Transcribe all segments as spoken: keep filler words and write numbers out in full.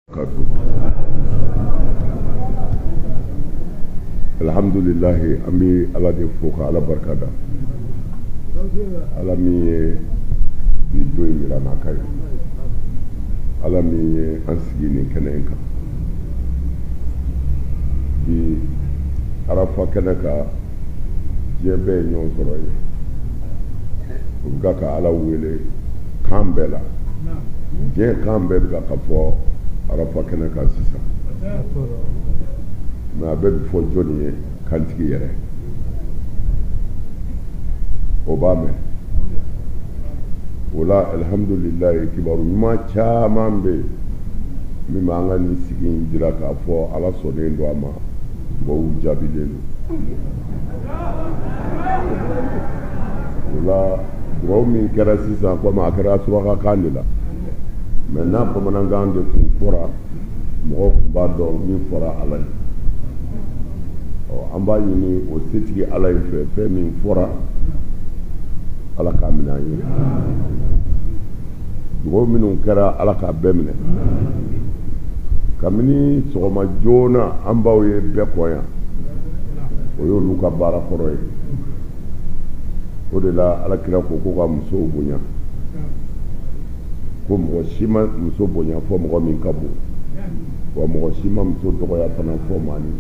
Alhamdulillah, ami ala de foka ala barkada ala mi bi do yira na kay ala mi ansigi ni kenenka bi arafa keneka jebe nyon soroy uga ka ala wele kambela je kambel ga ka fo arafa keneka sisa ma be fo joni kantigi yere obame wala alhamdulillah kibaru ma chaman be mi ma ngani sigin dira ka fo ala so de ndo ama bo jabilelu wala do min kera sisa ko ma kera suwa kanila maintenant ko mananga de fora mo ba do mi fora ala an b'a ɲini o setigi ala ye fɛ fɛn min fɔra ala k'a minɛ an ye dugawu minnu kɛra ala k'a bɛɛ minɛ kabini sɔgɔma joona an baw ye bɛɛ kɔn yan o y'olu ka baara kɔrɔ ye o de la alakira ko ko ka musow bonya ko mɔgɔ si ma muso bonya fɔ mɔgɔ min ka bon wa mɔgɔ si ma muso dɔgɔya fana fɔ maa ni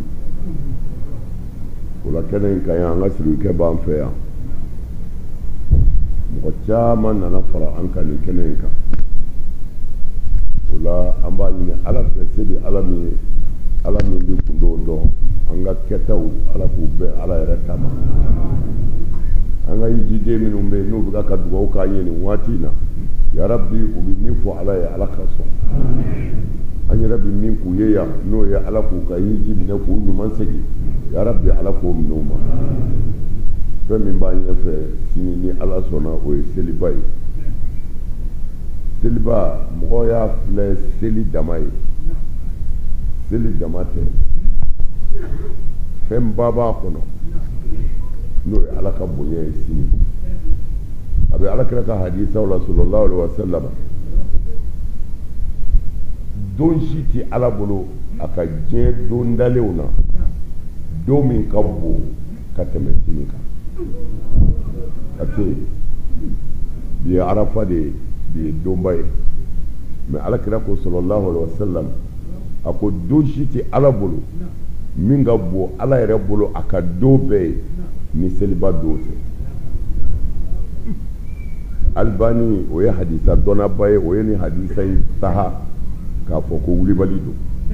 wala kɛnɛ in kan yan an ka sirikɛ b'an fɛ yan mɔgɔ caman nana fara an kan nin kɛnɛ in kan o la an b'a ɲini ala fɛ se bɛ ala min ye ala min bɛ kundo dɔn an ka kɛtaw ala k'u bɛn ala yɛrɛ kama an ka yijiden minnu bɛ yen n'u bɛ ka dugawu k'an ye nin waati in na yarabi u bɛ min fɔ ala ye ala ka sɔn an yɛrɛ bɛ min k'u ye yan n'o ye ala k'u ka yiji minɛ k'u ɲuman segin yarabi ala k'o minɛ u ma fɛn min b'an ɲɛfɛ sini ni ala sɔnna o ye seliba ye seliba mɔgɔ y'a filɛ seli dama ye seli dama tɛ fɛn ba b'a kɔnɔ n'o ye ala ka bonya ye sini a bɛ alakira ka hadisaw la sallallahu alaihi wa sallam don si tɛ ala bolo a ka diɲɛ don dalenw na don min ka bon ka tɛmɛ sini kan parce bi ye arafa de bi ye donba ye mais alakira ko sallallahu alaihi wa sallam a ko don si tɛ ala bolo min ka bon ala yɛrɛ bolo a ka don bɛɛ ye ni seliba don tɛ Albani o ye hadisa dɔnnaba ye o ye ni hadisa in saha k'a fɔ ko wulibali don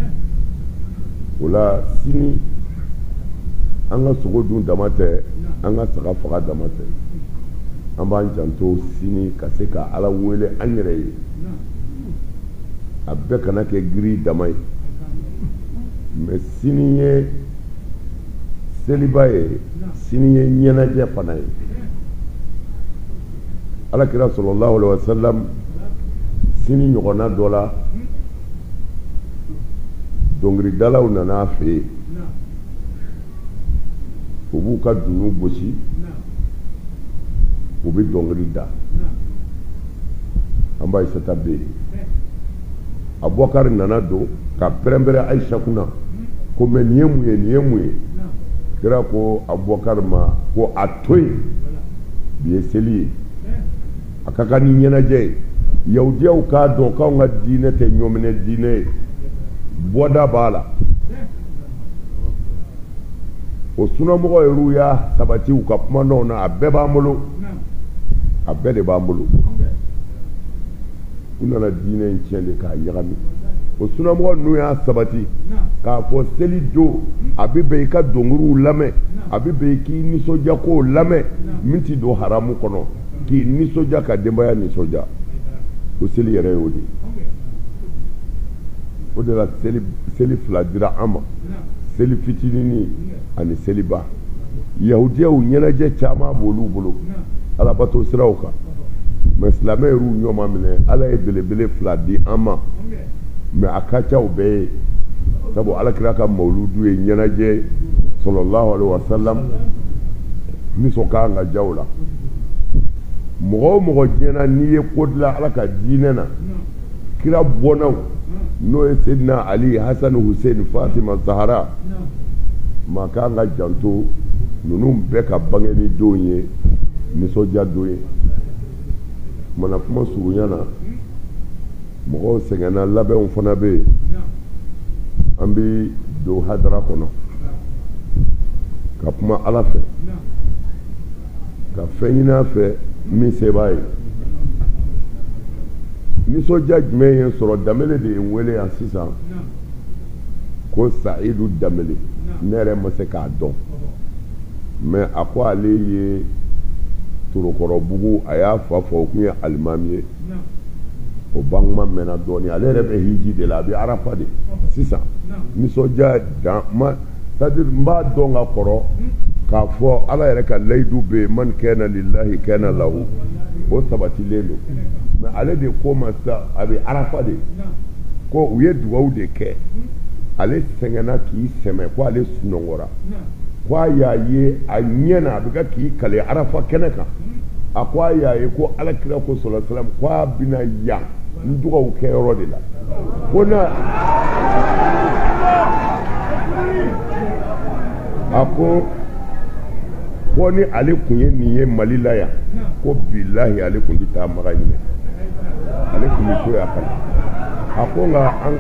o la sini an ka sogo dun dama tɛ an ka saga faga dama tɛ an b'an janto sini ka se ka ala wele an yɛrɛ ye a bɛɛ kana kɛ giri dama ye mais sini ye seliba ye sini ye ɲɛnajɛ fana ye alakira sallallahu alaihi wa sallam sini ɲɔgɔnna dɔ la dɔnkilidalaw nana a fɛ yen u b'u ka dunu gosi u bɛ dɔnkili da an b'a Ayisata bɛ yen Abubakari nana don ka pɛrɛnpɛrɛn Ayisa kunna ko mɛ nin ye mun ye nin ye mun ye kira ko Abubakari ma ko a to yen bi ye seli ye a ka kan ni ɲɛnajɛ ye yahudiyaw k'a dɔn k'anw ka diinɛ tɛ ɲɔminɛ diinɛ ye bɔda b'a la o sunamɔgɔ yɛrɛw y'a sabati u ka kumananw na a bɛɛ b'an bolo a bɛɛ de b'an bolo u nana diinɛ in tiɲɛ de k'a ɲagami o sunamɔgɔ ninnu y'a sabati k'a fɔ seli don a bɛ bɛn i ka dɔnkiliw lamɛn a bɛ bɛn i k'i nisɔndiya kow lamɛn min tɛ don haramu kɔnɔ k'i nisɔndiya ka denbaya nisɔndiya o seli yɛrɛ y'o de o de la seli seli fila dira an ma seli fitinin ani seliba yahudiyaw ɲɛnajɛ caman b'olu bolo alabato siraw kan mais silamɛ y'u ɲɔma minɛ ala ye belebele fila di an ma mais a ka ca o bɛɛ ye sabu alakira ka mawuludu ye ɲɛnajɛ sallallahu alaihi wa sallam nisɔn kan ka ja o la mɔgɔ o mɔgɔ diɲɛna n'i ye ko dilan ala ka diinɛ na kira bɔnnaw n'o ye Seydina Ali Hasan Hussein Fatima Zahara ma kan ka janto ninnu bɛɛ ka bange ni don ye nisɔndiya don ye mana kuma surunya na mɔgɔw sɛgɛnna labɛnw fana bɛ yen an bɛ don hadara kɔnɔ ka kuma Ala fɛ ka fɛn ɲini a fɛ min se b'a ye nisɔndiya jumɛn ye sɔrɔ Danbɛlɛ de ye n wele yan sisan ko Sayidu Danbɛlɛ ne yɛrɛ ma se k'a dɔn mais a ko ale ye Torokɔrɔbugu a y'a fa fɔ o tun ye alimami ye o banguma mɛnna dɔɔnin ale yɛrɛ bɛ hiji de la a bɛ Arafa de sisan nisɔndiya dan ma c'est-à-dire n b'a dɔn ka kɔrɔ k'a fɔ Ala yɛrɛ ka layidu bɛ yen man kana lillahi kana lahu o sabatilen don mais ale de ko ma sa a bɛ Arafa de ko u ye dugawu de kɛ ale sɛgɛnna k'i sɛmɛ ko ale sunɔgɔra ko a y'a ye a ɲɛ na a bɛ ka k'i kale Arafa kɛnɛ kan a ko a y'a ye ko Alakira ko sallallahu alaihi wasallam ko a bɛna yan n dugawu kɛ yɔrɔ de la ko na a ko ko ni ale kun ye nin ye Mali la yan ko bilahi ale kun tɛ taa maga ɲinɛ ale kun bɛ to yan kana a ko nka an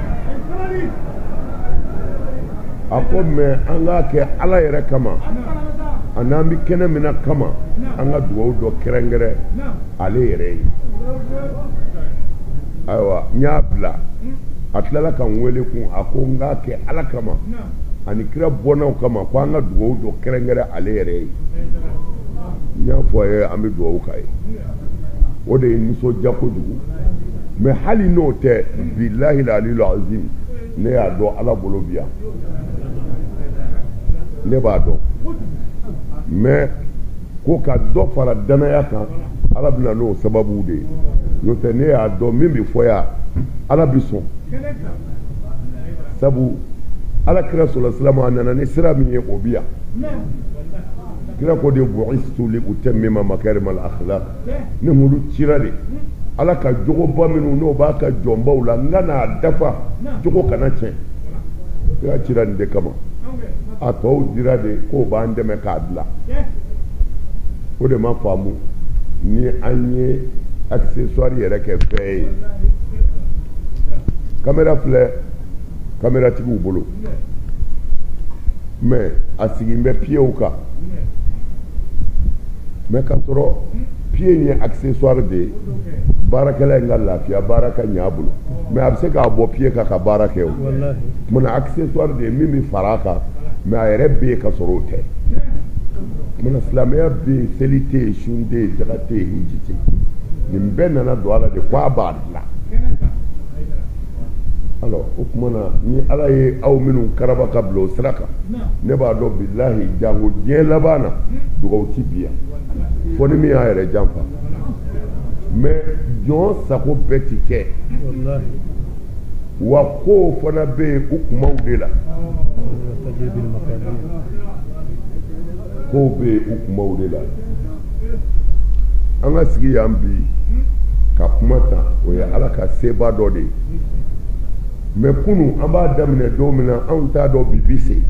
a ko mais an k'a kɛ Ala yɛrɛ kama a n'an bɛ kɛnɛ min na kama an ka dugawu dɔ kɛrɛnkɛrɛn ale yɛrɛ ye ayiwa n y'a bila a tilala ka n wele kun a ko n k'a kɛ Ala kama ani kira bɔnnaw kama ko an ka dugawu dɔ kɛrɛnkɛrɛn ale yɛrɛ ye n y'a fɔ a ye an bɛ dugawu k'a ye o de ye nisɔndiya kojugu mais hali n'o tɛ bilahi aliyul azim ne y'a dɔn Ala bolo bi yan ne b'a dɔn mais ko ka dɔ fara danaya kan Ala bɛna n'o sababu de ye n'o tɛ ne y'a dɔn min bɛ fɔ yan Ala bɛ sɔn sabu Alakira sallallahu alaihi wasallam a nana ni sira min ye o bi yan kira ko de bu'istu li utammima makarimal akhlaq ne mulu cira de Ala ka jogoba minnu n'o b'a ka jɔnbaw la n ka n'a dafa jogo kana tiɲɛ kira cira nin de kama a tɔw dira de k'o b'an dɛmɛ k'a bila o de ma faamu ni an ye accessoire yɛrɛ kɛ fɛn ye caméra filɛ caméra tigiw bolo mais a sigin bɛ pieds kan mais ka sɔrɔ pied ye accessoire de ye baarakɛla in ka lafiya baara ka ɲɛ a bolo mais a bɛ se k'a bɔ pied kan ka baara kɛ o mun accessoire de ye min bɛ fara a kan mais a yɛrɛ bɛ yen ka sɔrɔ o tɛ mun silamɛya bɛ yen seli tɛ yen sun tɛ yen jaga tɛ yen hiji tɛ yen nin bɛɛ nana don a la de ko a b'a dilan alors o tuma na ni Ala ye aw minnu karaba ka bila o sira kan ne b'a dɔn bilahi jango diɲɛ laban na dugawu ti bi yan fo ni min y'a yɛrɛ janfa mais jɔn sago bɛɛ ti kɛ wa kow fana bɛ yen u kumaw de la kow bɛ yen u kumaw de la an ka sigi yan bi ka kuma ta o ye Ala ka seba dɔ de ye mais kunu an b'a daminɛ don min na anw t'a dɔn bi bi se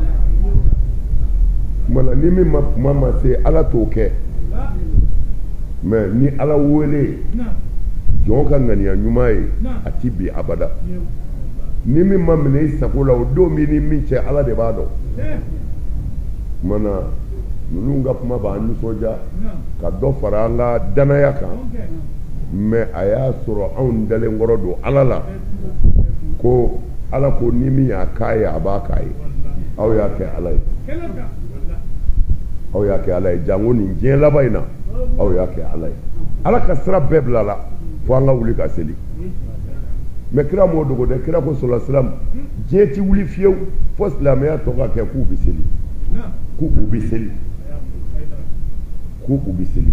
kumana ni min ma kuma ma se Ala t'o kɛ mais ni Ala wele jɔn ka ŋaniya ɲuman ye a ti bi abada ni min ma minɛ i sago la o don min ni min cɛ Ala de b'a dɔn kumana ninnu ka kuma b'an nisɔndiya ka dɔ fara an ka danaya kan mais a y'a sɔrɔ anw dalen kɔrɔ don Ala la ko Ala ko ni min y'a k'a ye a b'a k'a ye aw y'a kɛ Ala ye aw y'a kɛ Ala ye jango nin diɲɛ laban in na aw y'a kɛ Ala ye Ala ka sira bɛɛ bila la fo an ka wuli ka seli mais kira m'o dogo dɛ kira ko sallallahu alaihi wasallam diɲɛ ti wuli fiyewu fo silamɛya tɔ ka kɛ k'u bɛ seli k'u bɛ seli k'u bɛ seli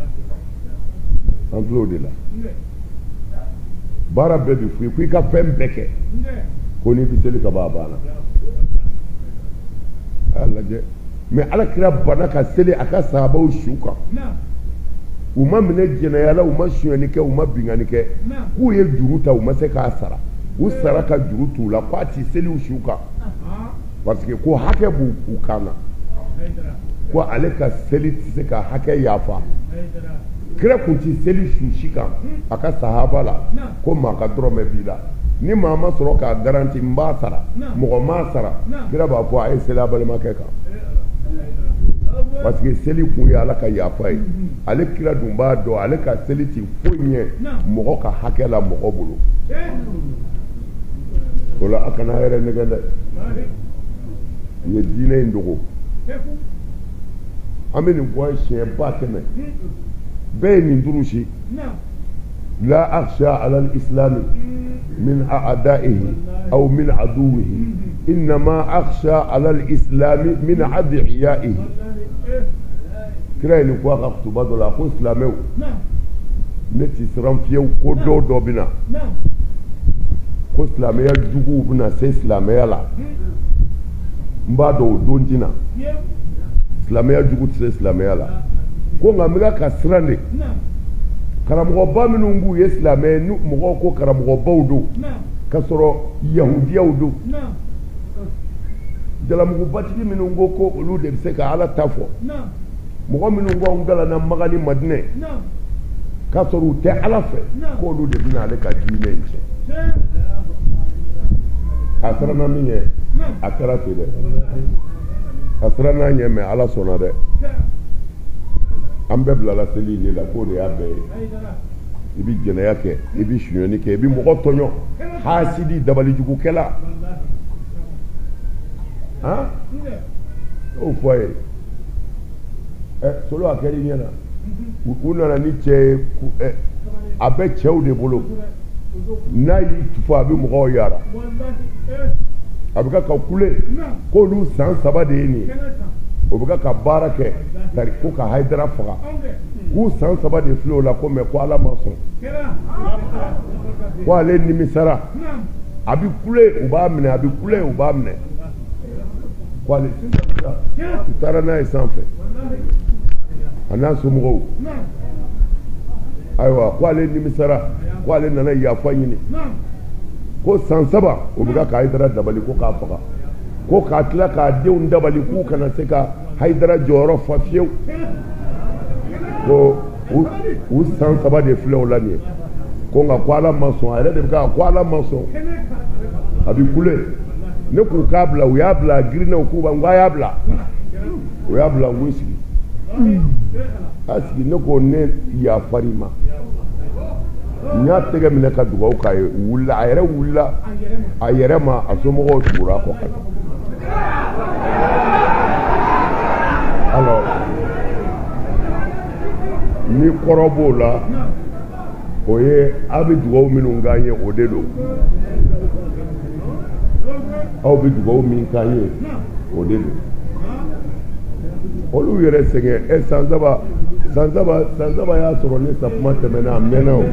an filɛ o de la baara bɛɛ bɛ f'i ye ko i ka fɛn bɛɛ kɛ ko n'i bɛ seli ka ban a banna a y'a lajɛ mais Alakira banna ka seli a ka sahabaw su kan u ma minɛ jɛnɛya la u ma sonyɛni kɛ u ma binkani kɛ k'u ye juru ta u ma se k'a sara u sara ka juru t'u la ko a ti seliw su kan parce que ko hakɛ b'u u kan na ko ale ka seli tɛ se ka hakɛ yafa kira kun ti seli su si kan a ka sahaba la ko maa ka dɔrɔmɛ b'i la ni maa ma sɔrɔ k'a garanti n b'a sara mɔgɔ m'a sara kira b'a fɔ a ye seli a balimakɛ kan parce que seli kun ye ala ka yafa ye ale kira dun b'a dɔn ale ka seli ti foyi ɲɛ mɔgɔ ka hakɛ la mɔgɔ bolo o la a kana yɛrɛ nɛgɛ dɛ ye diinɛ in dogo an bɛ nin fɔ siɲɛ ba kɛmɛ bɛɛ ye nin durusi la akhsha ala al-islam min a'da'ihi aw min aduwihi innama akhsha ala al-islam min adiya'ihi kira nin fɔ a ka kutuba dɔ la ko silamɛw ne ti siran fiyewu ko dɔw dɔ bɛ na ko silamɛya juguw bɛna se silamɛya la n b'a dɔn o don tina silamɛya jugu tɛ se silamɛya la ko nka n bɛ ka siran de karamɔgɔba minnu b'u ye silamɛ ni mɔgɔw ko karamɔgɔbaw don ka sɔrɔ yahudiyaw don jalamugubatigi minnu ko ko olu de bɛ se ka ala ta fɔ mɔgɔ minnu ko anw galana Maka ni Madinɛ ka sɔrɔ u tɛ ala fɛ ko olu de bɛna ale ka diinɛ in tiɲɛ a siranna min ye a kɛra ten dɛ a siranna ɲɛ mɛ ala sɔnna dɛ an bɛɛ bilala seli de la k'o de y'a bɛɛ ye i bɛ jɛnɛya kɛ i bɛ suɲɛni kɛ i bɛ mɔgɔ tɔɲɔ hasidi dabalijugukɛla han o fɔ a ye ɛ solo a kɛra i ɲɛna u nana ni cɛ ye ɛ a bɛ cɛw de bolo n'a y'i tufu a bɛ mɔgɔw yara a bɛ ka ka kule k'olu san saba de ye nin ye o bɛ ka ka baara kɛ ko ka Hayidara faga k'u san saba de filɛ o la ko mɛ ko ala ma sɔn ko ale nimisara a bɛ kule u b'a minɛ a bɛ kule u b'a minɛ ko ale u taara n'a ye sanfɛ a n'a somɔgɔw ayiwa ko ale nimisara ko ale nana yafa ɲini ko san saba o bɛ ka ka Hayidara dabali ko k'a faga ko k'a tila k'a denw dabali k'u kana se ka Hayidara jɔyɔrɔ fa fiyewu ko u san saba de filɛ o la nin ye ko nka ko ala ma sɔn a yɛrɛ de bɛ ka ko ala ma sɔn a bɛ kule ne k'u k'a bila u y'a bila girinna u k'u ba n ko a y'a bila u y'a bila n k'u sigi a sigi ne ko ne yafar'i ma n y'a tɛgɛ minɛ ka dugawu k'a ye wulila a yɛrɛ wulila a yɛrɛ ma a somɔgɔw tugura a kɔ ka alors ni kɔrɔ b'o la o ye aw bɛ dugawu minnu k'an ye o de don aw bɛ dugawu min k'an ye o de don olu yɛrɛ sɛgɛn ɛ san saba san saba san saba y'a sɔrɔ ni sakuma tɛmɛna a mɛnna o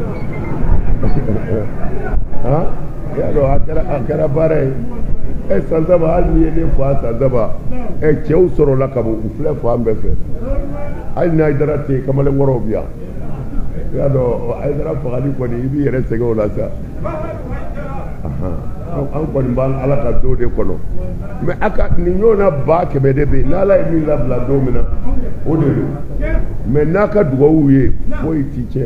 han y'a dɔn a kɛra a kɛra baara ye ɛ san saba hali n'i ye ne fa san saba ɛ cɛw sɔrɔla ka bɔ u filɛ fan bɛɛ fɛ hali ni Hayidara tɛ yen kamalen kɔrɔw bi yan y'a dɔn Hayidara fagali kɔni i b'i yɛrɛ sɛgɛn o la sa an kɔni b'an ala ka don de kɔnɔ mɛ a ka nin ɲɔgɔnna ba kɛmɛ de bɛ yen n'ala ye min labila don min na o de don mɛ n'a ka dugawu ye foyi ti tiɲɛ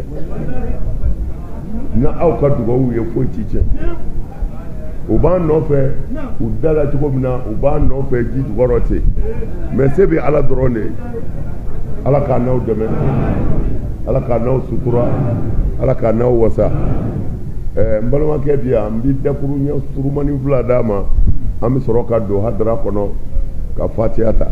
n'a aw ka dugawu ye foyi ti tiɲɛ u b'an nɔfɛ u dala cogo min na u b'an nɔfɛ ji jukɔrɔ ten mɛ se bɛ ala dɔrɔn de ye ala k'a n'aw dɛmɛ ala k'a n'aw sutura ala k'a n'aw wasa ɛɛ n balimakɛ bi yan n bɛ dakuru ɲɛ surumani fila d'a ma an bɛ sɔrɔ ka don hadara kɔnɔ ka fatiha ta.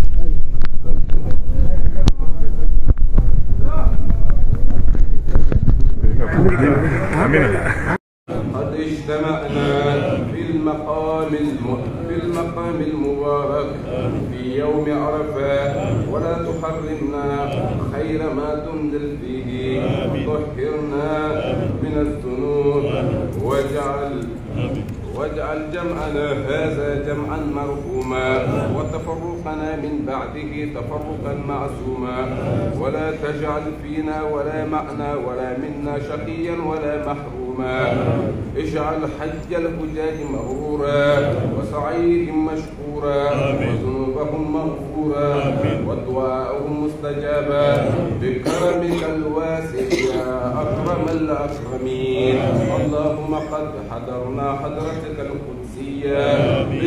قد اجتمعنا في المقام في المقام المبارك في يوم عرفة ولا تحرمنا خير ما تنزل فيه طهرنا من الذنوب واجعل واجعل جمعنا هذا جمعا مرحوما وتفرقنا من بعده تفرقا معصوما ولا تجعل فينا ولا معنا ولا منا شقيا ولا محروما معلوما. اجعل حج الحجاج مبرورا وسعيهم مشكورا وذنوبهم مغفورا ودعاءهم مستجابا بكرمك الواسع يا أكرم الأكرمين. اللهم قد حضرنا حضرتك القدسية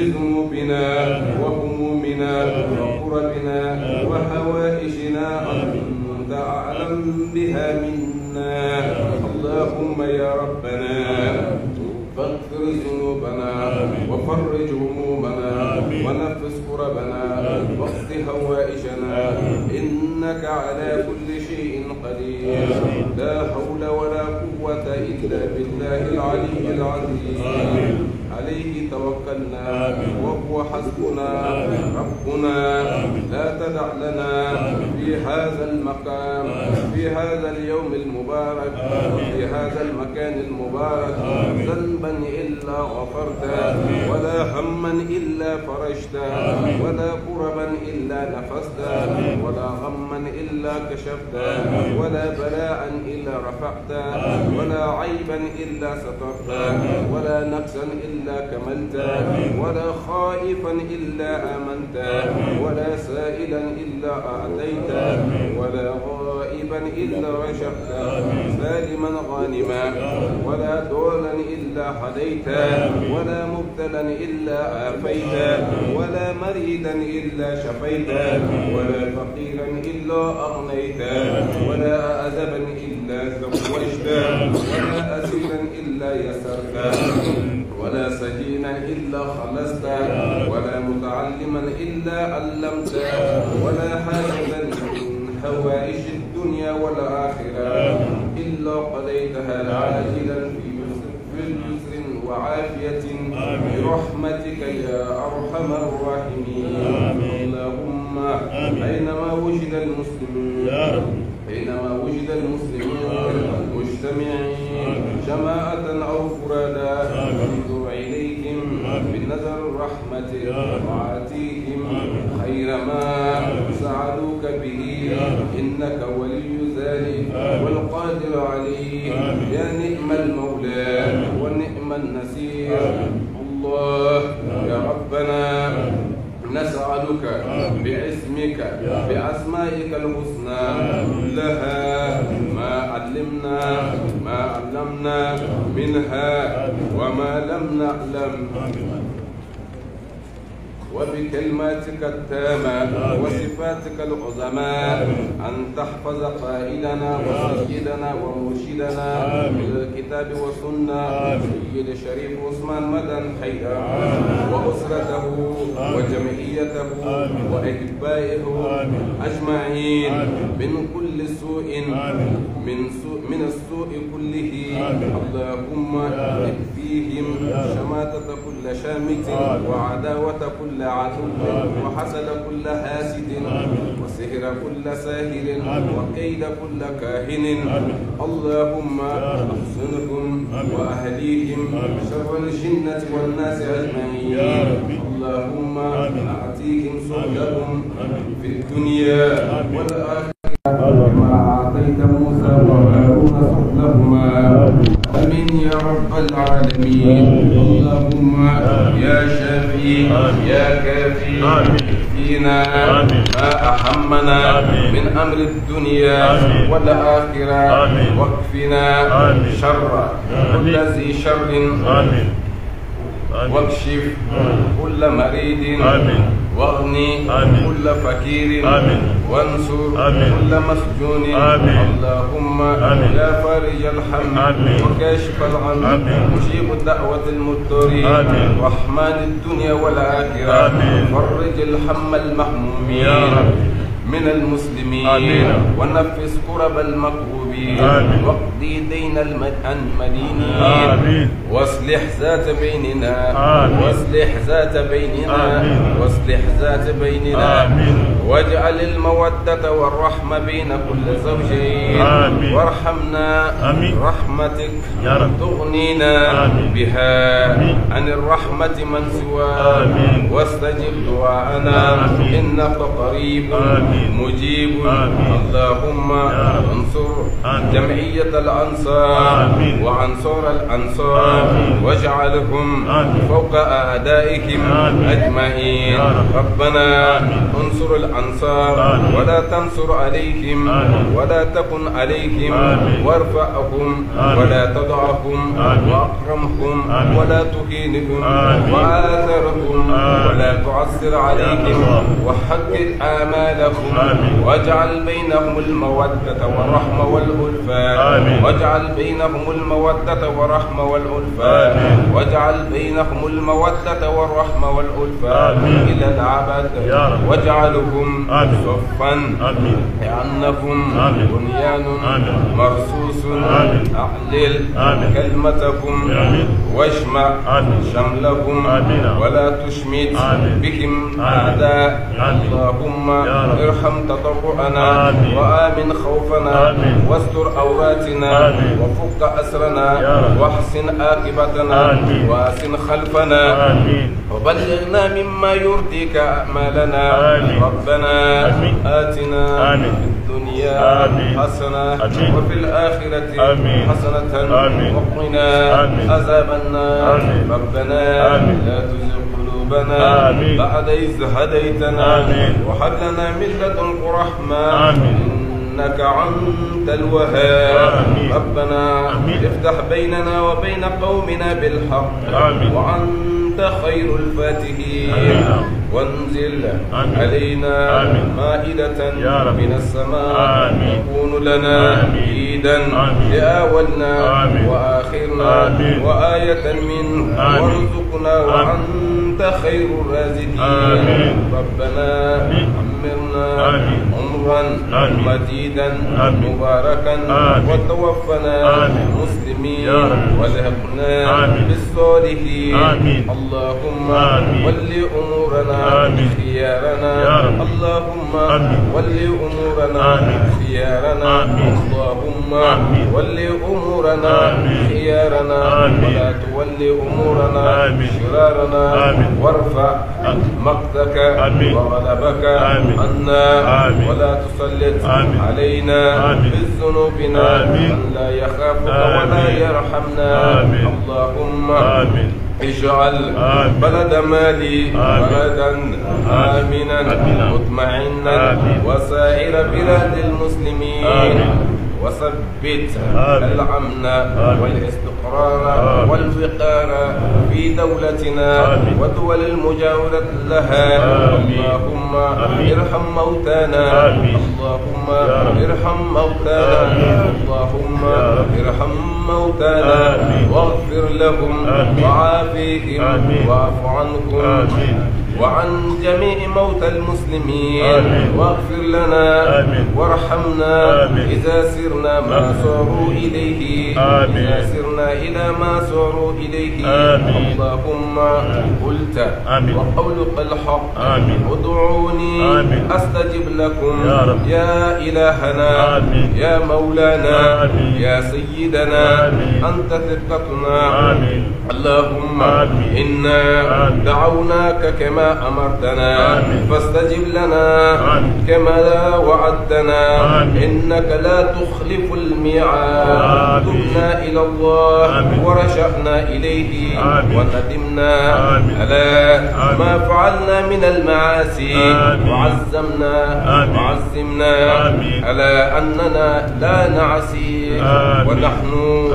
بذنوبنا وهمومنا وكربنا وحوائجنا أنت أعلم بها منا. اللهم يا ربنا فاغفر ذنوبنا وفرج همومنا ونفس كربنا واقض هوائجنا إنك على كل شيء قدير. لا حول ولا قوة إلا بالله العلي العظيم. عليه توكلنا وهو حسبنا ربنا. لا تدع لنا في هذا المقام في هذا اليوم المبارك في هذا المكان المبارك ذنبا إلا غفرته ولا هما إلا فرجته ولا كربا إلا نفسته ولا غما إلا كشفته ولا بلاء إلا رفعته ولا عيبا إلا سترته ولا نقصا إلا كملته ولا خائفا إلا آمنته ولا سائلا إلا أعطيته ولا غائبا إلا رشدته سالما غانما ولا دولا إلا هديته ولا مبتلا إلا عافيته ولا مريدا إلا شفيته ولا فقيرا إلا أغنيته ولا عذبا إلا زوجته ولا أسيرا إلا يسرته ولا سجينا إلا خلصته ولا متعلما إلا علمته ولا حاجة من حوائج الدنيا والآخرة إلا قضيتها عاجلا في يسر وعافية برحمتك يا أرحم الراحمين. اللهم أينما وجد المسلمين أينما وجد المسلمين مجتمعين جماعة أو فرادا انظر إليهم بنظر الرحمة وآتيهم خير ما سعدوك به إنك ولي ذلك والقادر عليه. يا نعم المولى ونعم النصير. الله يا ربنا نسألك باسمك بأسمائك الحسنى كلها ما علمنا ما علمنا منها وما لم نعلم وبكلماتك التامة وصفاتك العظمى أن تحفظ قائدنا وسيدنا ومرشدنا إلى الكتاب والسنة سيد الشريف عثمان مدن حيدر وأسرته وجمعيته وأحبائه أجمعين من كل سوء من سوء من السوء كله. اللهم اكفيهم شماتة كل شامت وعداوة كل عدو وحسد كل حاسد وسحر كل ساهر وكيد كل كاهن. اللهم احصنهم واهليهم شر الجنة والناس اجمعين. اللهم اعطيهم سؤلهم في الدنيا والاخرة كما اعطيت موسى وهارون سؤلهما. امين يا رب العالمين. اللهم يا شافي يا كافي فينا ما أهمنا من أمر الدنيا والآخرة واكفنا شر كل ذي شر واكشف كل مريض واغني كل فقير وانصر كل مسجون. اللهم يا فارج الهم وكاشف الغم مجيب الدعوة المضطرين رحمن الدنيا والآخرة فرج الهم المهمومين من المسلمين ونفس كرب المكروبين واقضي دين المدينين واصلح ذات بيننا واصلح ذات بيننا واصلح ذات بيننا واجعل المودة والرحمة بين كل زوجين وارحمنا رحمتك تغنينا بها عن الرحمة من سواك واستجب دعاءنا إنك قريب مجيب. اللهم انصر جمعية الأنصار وأنصار الأنصار واجعلهم فوق أعدائهم أجمعين. ربنا انصر الأنصار ولا تنصر عليهم ولا تكن عليهم وارفعهم ولا تضعهم وأكرمهم ولا تهينهم وآثرهم ولا تعسر عليهم وحقق آمالهم واجعل بينهم المودة والرحمة والألفة واجعل بينهم المودة والرحمة والألفة واجعل بينهم المودة والرحمة والألفة إلى الأبد واجعلهم صفا لأنهم بنيان مرصوص. أعلل كلمتهم واجمع شملهم ولا تشمت بهم أعداء. اللهم ارحم تضرعنا وآمن خوفنا واستر عوراتنا وفك أسرنا واحسن عاقبتنا وأحسن خلفنا وبلغنا مما يرضيك أعمالنا. ربنا آتنا في الدنيا حسنة وفي الآخرة حسنة وقنا عذاب النار. ربنا لا تزغ قلوبنا بعد إذ هديتنا وهب لنا من لدنك رحمة إنك أنت الوهاب. ربنا افتح بيننا وبين قومنا بالحق وأنت خير الفاتحين. وانزل علينا مائدة من السماء تكون لنا عيدا لأولنا وآخرنا وآية منه وارزقنا وأنت خير الرازقين. ربنا عمرنا عمرا مديدا مباركا وتوفنا مسلمين والحقنا بالصالحين. اللهم ول أمورنا خيارنا. اللهم ول أمورنا خيارنا. اللهم ول أمورنا خيارنا ولا تول أمورنا شرارنا وارفع مقتك وغضبك عنا ولا تسلط علينا بذنوبنا من لا يخافك ولا يرحمنا. اللهم اجعل بلد مالي بلدا آمنا مطمئنا وسائر بلاد المسلمين وثبت الأمن والاستقرار والوقار في دولتنا ودول المجاورة لها. اللهم ارحم موتانا. اللهم ارحم موتانا. اللهم ارحم موتانا واغفر لهم وعافيهم واعف عنهم وعن جميع موتى المسلمين واغفر لنا وارحمنا إذا سرنا ما صاروا إليه إذا سرنا إلى ما صاروا إليه. اللهم قلت وقولك الحق ادعوني أستجب لكم. يا إلهنا يا مولانا يا سيدنا أنت ثقتنا. اللهم إنا دعوناك كما أمرتنا فاستجب لنا كما وعدتنا إنك لا تخلف الميعاد. تبنا إلى الله ورجعنا إليه وندمنا على ما فعلنا من المعاصي وعزمنا وعزمنا على أننا لا نعصي ونحن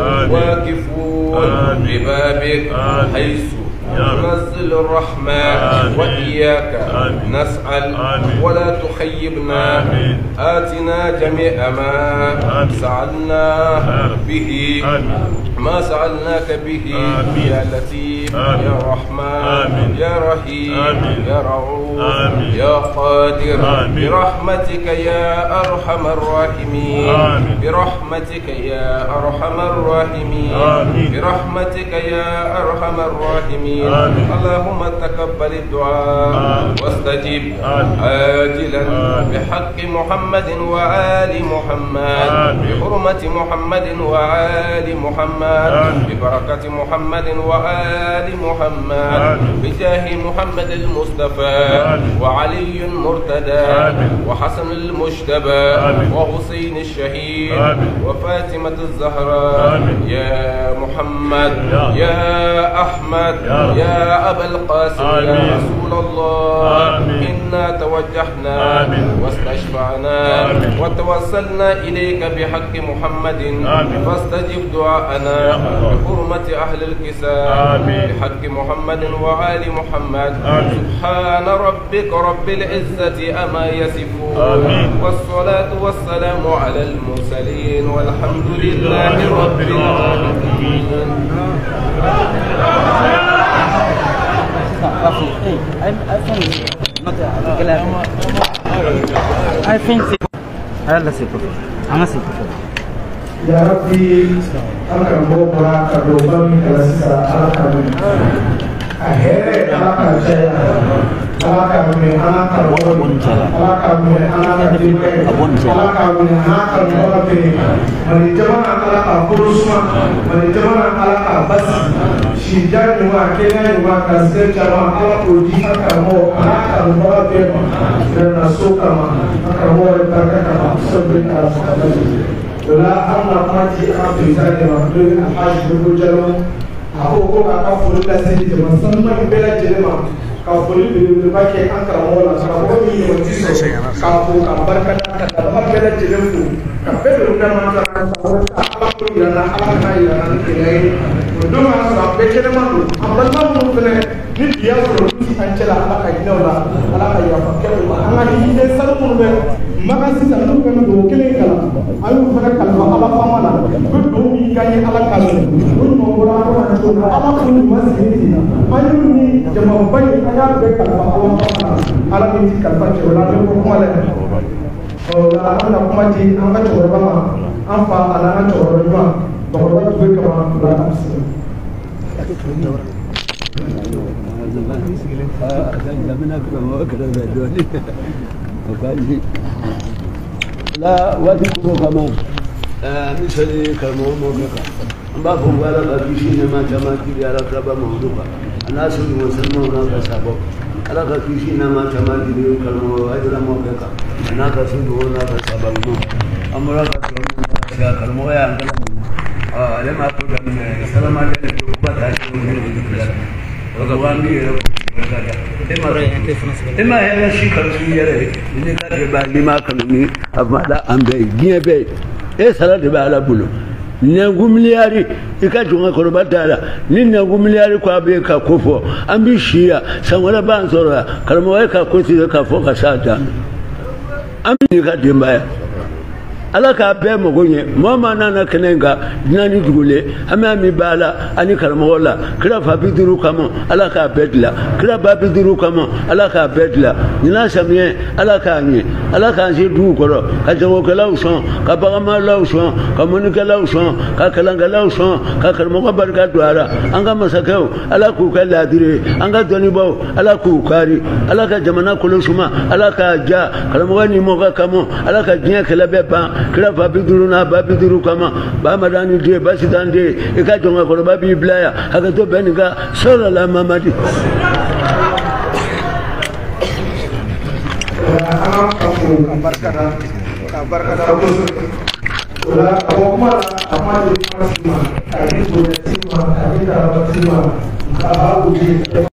واقفون ببابك حيث تنزل الرحمة وإياك نسأل ولا تخيبنا. آتنا جميع ما سألنا به ما سألناك به يا لطيف يا رحمن يا رحيم يا رؤوف يا قادر برحمتك يا أرحم الراحمين برحمتك يا أرحم الراحمين برحمتك يا أرحم الراحمين. اللهم تقبل الدعاء واستجب عاجلا بحق محمد وآل محمد بحرمة محمد وآل محمد ببركة محمد وآل وآل محمد بجاه محمد المصطفى وعلي المرتدى وحسن المجتبى وحسين الشهيد وفاطمة الزهراء يا محمد يا أحمد يا أبا القاسم يا رسول الله إنا توجهنا واستشفعنا وتوسلنا إليك بحق محمد فاستجب دعاءنا بحرمة أهل الكساء بحق محمد وآل محمد سبحان ربك رب العزة أما يصفون والصلاة والسلام على المرسلين والحمد لله رب العالمين. I think Allah sih tu, angah sih tu. Ya Rabbi, akan bawa kedoban kelasa akan akhirnya akan saya akan anak kedoban akan anak kedoban akan anak kedoban menijaman anak kurusma menijaman anak bas sijar juga kena juga kasih cara anak uji akan mau anak kedoban dan nasuka akan mau berkata sebentar ولا أمر قاتي أعطي ذلك مخلوق الحاج بجلو أخوكو أكفر لسيدي جمسنا بلا جلما كفولي بلبكي أنكر مولا كفولي يمتسو كفو كبركة كتبه بلا جلمو كفلو نما ترى أخوكو لنا أخوكو لنا نكلي ودوما أسرع بكلمة أبدا ممكن نبيا فرودي أنجلا على كينولا على كيا فكروا أنا هي سلمون به ما أسيس أنو كنا دوكلي كلا أيو فرق كلا على فمانا بدو كاني على كلا بدو مورا كنا على كل مسجد أيو ني جماعة بني أنا بكلا على فمانا على كنتي كلا كلا نقول كماله أولا أنا كماتي أنا كتورا ما أنفع أنا كتورا ما بقولك بكما لا أسمع لا وذكر كمان مثل كرمو موقع ما هو ولا كيشين ما كما كي على كرب موضوع الناس اللي مسلمون كسبوا على كيشين ما كما كي كرمو هذا موقع أنا كسبوا أنا كسبوا أمرا كسبوا كرمو يا أنت آه لما أقول من السلام عليكم إما هذا الشيء كرسي يرى إنك تبى لما كنوني أفعل أمبي جيبي إيه سلا تبى على بلو نعو ملياري إكاتونga كرباتالا نعو ملياري كابي كافو أمبي شيا سامولا بانسورا كرموي كاكوسي كافو كساتا أمبي نكاتيمبايا ala ka bɛɛ mago ɲɛ maa maa nana kɛnɛ kan dinani dugule an bɛ min b'a la ani karamɔgɔ la kira fa bi duuru kama ala k'a bɛɛ dilan kira ba bi duuru kama ala k'a bɛɛ dilan ɲinan samiyɛ ala k'a ɲɛ ala k'an se dugu kɔrɔ ka jagokɛlaw sɔn ka baganmaralaw sɔn ka mɔnikɛlaw sɔn ka kalankɛlaw sɔn ka karamɔgɔ barika don a la an ka masakɛw ala k'u kɛ laadire an ka dɔnnibaw ala k'u kari ala ka jamana kolosuma ala k'a ja karamɔgɔ ni mɔgɔ kama ala ka diɲɛ kɛlɛ bɛɛ ban kira fa bi duuru n'a ba bi duuru kama ba madani den basi tan den i ka jɔn ka kɔrɔba b'i bila yan hakɛto bɛɛ nin ka sɔrɔla mamadi barka